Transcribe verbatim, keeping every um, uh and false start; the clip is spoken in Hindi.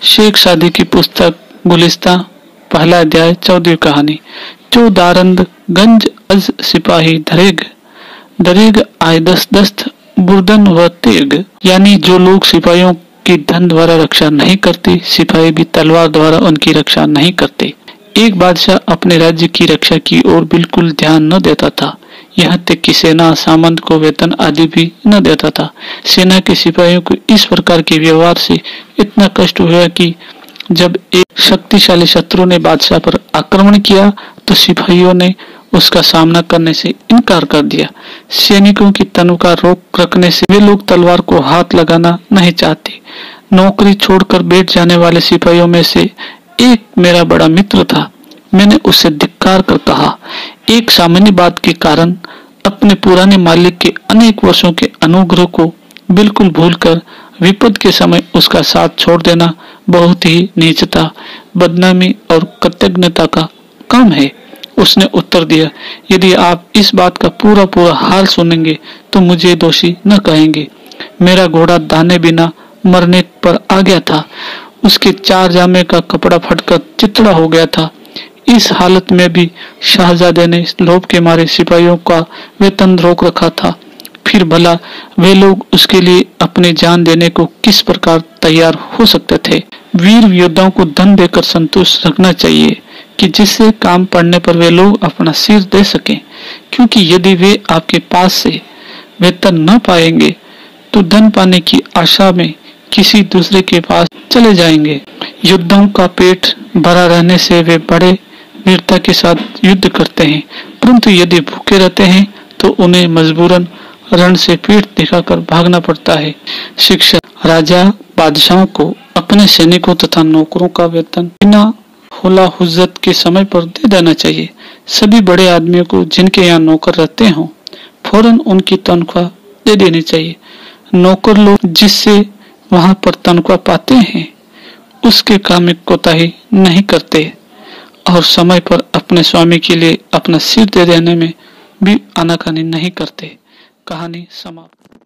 शेख सादी की पुस्तक गुलिस्तां, पहला अध्याय, चौदहवीं कहानी। जो दारंद गंज अज सिपाही दरेग दरेग आय दस दस्त बुर्दन व तेग, यानी जो लोग सिपाहियों की धन द्वारा रक्षा नहीं करते, सिपाही भी तलवार द्वारा उनकी रक्षा नहीं करते। एक बादशाह अपने राज्य की रक्षा की ओर बिल्कुल ध्यान न देता था, यहाँ तक कि सेना सामंत को वेतन आदि भी न देता था। सेना के सिपाहियों को इस प्रकार के व्यवहार से इतना कष्ट हुआ कि जब एक शक्तिशाली शत्रु ने बादशाह पर आक्रमण किया तो सिपाहियों ने उसका सामना करने से इनकार कर दिया। सैनिकों की तनख्वाह रोक रखने से वे लोग तलवार को हाथ लगाना नहीं चाहते। नौकरी छोड़कर बैठ जाने वाले सिपाहियों में से एक मेरा बड़ा मित्र था। मैंने उससे धिक्कार कर कहा, एक सामान्य बात के कारण अपने पुराने मालिक के अनेक वर्षों के अनुग्रह को बिल्कुल भूलकर विपद के समय उसका साथ छोड़ देना बहुत ही नीचता, बदनामी और कृतज्ञता का काम है। उसने उत्तर दिया, यदि आप इस बात का पूरा पूरा हाल सुनेंगे तो मुझे दोषी न कहेंगे। मेरा घोड़ा दाने बिना मरने पर आ गया था। उसके चार जामे का कपड़ा फटकर चितड़ा हो गया था। इस हालत में भी शाहजादे ने लोभ के मारे सिपाहियों का वेतन रोक रखा था। फिर भला वे लोग उसके लिए अपनी जान देने को किस प्रकार तैयार हो सकते थे। वीर योद्धाओं को धन देकर संतुष्ट रखना चाहिए कि जिससे काम पड़ने पर वे लोग अपना सिर दे सकें, क्योंकि यदि वे आपके पास से वेतन न पाएंगे तो धन पाने की आशा में किसी दूसरे के पास चले जाएंगे। योद्धाओं का पेट भरा रहने से वे बड़े वीरता के साथ युद्ध करते हैं, परंतु यदि भूखे रहते हैं तो उन्हें मजबूरन रण से पीठ दिखाकर भागना पड़ता है। शिक्षा, राजा बादशाहों को अपने सैनिकों तथा नौकरों का वेतन बिना होला हुज्जत के समय पर दे देना चाहिए। सभी बड़े आदमियों को जिनके यहाँ नौकर रहते हों फौरन उनकी तनख्वाह दे देनी चाहिए। नौकर लोग जिससे वहां पर तनख्वाह पाते हैं उसके काम में कोताही नहीं करते और समय पर अपने स्वामी के लिए अपना सिर दे देने में भी आनाकानी नहीं करते। कहानी समाप्त।